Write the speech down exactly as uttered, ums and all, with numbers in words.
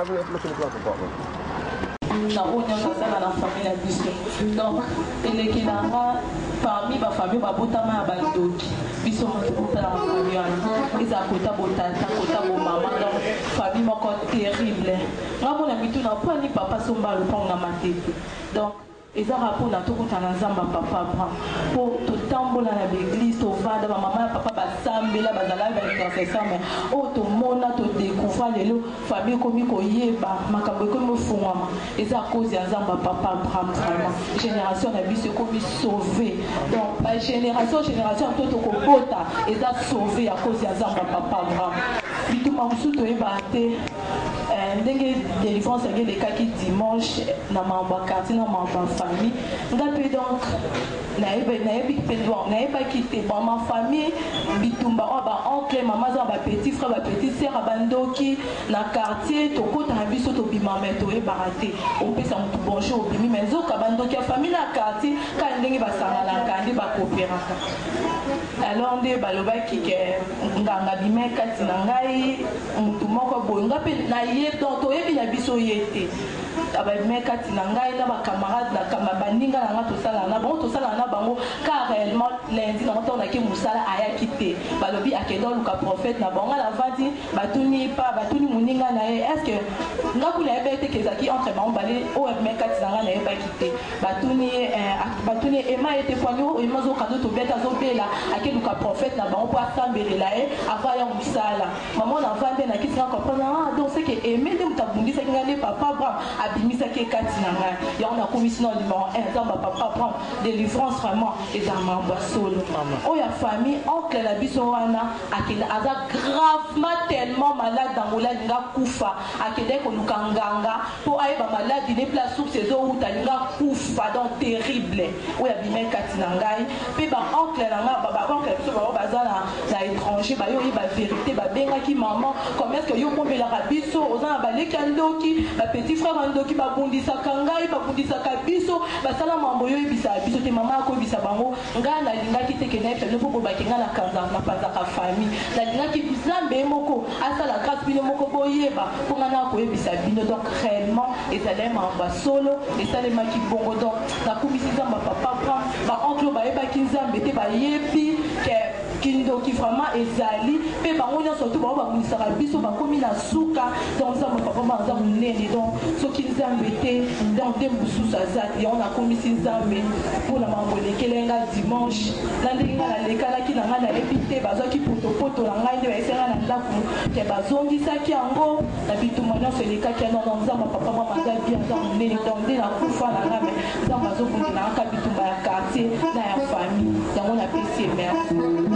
having a look in the glove compartment. Na onya kasala na famille na biso donc eleki nanga parmi ba famille babotama ya bandoki biso moto kotala na famille wana eza kota botata kota bo mama donc famille moko terrible ngamona bitu na pani papa somba lupango na matete donc eza rapport na tokota na nzamba papa Abraham po totambola na l'église tovanda ba mama papa basambela bazala ba intercession mais o to mona to découvrir lelo famille komi koyeba makambo komi fungama eza cause ya nzamba papa Abraham vraiment génération na biso komi sauver donc ba génération génération to to kobota eza sauver à cause ya nzamba papa Abraham bituma musuto ebate ndenge délivrance ya les kaki dimanche na mamba quartier na mamba famille ngapi donc na ebe na ebi pendwa na eba kité bon ma famille bitumba o ba oncle maman za ba petit frère ba petit sœur bandoki na quartier to kota na biso to bimama to e baraté on pesa mutu bonjour bimi menzo ka bandoki ya famille na quartier ka ndenge ba sangala kandi ba coopéraka alors nde baloba kike nganga bime kati na ngai mutu moko boyo ngapi na ye donc to yebi na biso yete aba meka tinangai na ba camarades na kama baninga na nga to sala na bon to sala na bango car réellement lundi na to na ki musala aya kité balobi akedo luka prophète na bango la vadi batuni pa batuni muninga na est-ce que ngaku na ebete kezaki entre bango balé o meka tinanga na eba kité batuni batuni ema était poigné o emazo kado to beta zo bela akeluka prophète na bango pour assembler la e avant ya musala maman na vande na kitinga comprendre ah donc c'est que aimer de mutabundisa ngale papa bra abimisa ke kati na ngai ya on a commission numéro un dans papa prend délivrance vraiment et dans ma solo oh ya famille oncle la biso wana akela aza gravement tellement malade dans mola nga kufa akede ko lukanganga pour ay ba malade des places sous ces eaux uta nga kufa donc terrible oh ya bimé kati na ngai pe ba oncle na nga baba oncle biso ba bazana na étranger ba yo ba vérité ba benga ki maman comment est-ce que yo kombela biso ozana ba lekandoki ba petit frère ndoki babundisa kangai babundisa kabiso basala mambo yo ebisa biso te mama ko bisa bango ngana lingaki te kenai pe lobo bakenga na kanza na panza ka famille na lingaki bizambe moko asala grâce bino moko boyeba pour ngana ko ebisa bino donc réellement ezalé mamba solo ezalé maki bongo donc na kumisiza ma papa prend ba oncle ba eba kinzambe te ba yebi ke kindo ki vraiment ezali pe bango nya surtout ba babundisa biso ba komi na suka donc ça mon papa ma za munene donc so kinzambete dans des mousous azati on a commis nzambe pour la mangole kelenga dimanche na ndinga na lekala ki na ngana epité bazo ki poto poto na ngai nde esera na ndaku ke bazongisa ki yango na bitumana seleka ki na nzamba papa mama za bien za munene donc de la kufa na ngame nzamba zo bundina ka bitumba ya quartier na ya famille yango na P C merci.